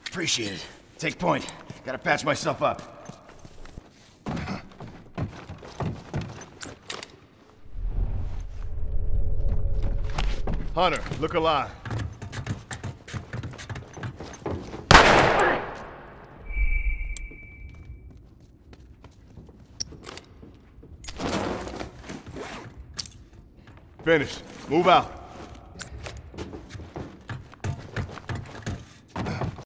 Appreciate it. Take point. Gotta patch myself up. Hunter, look alive. Finished. Move out.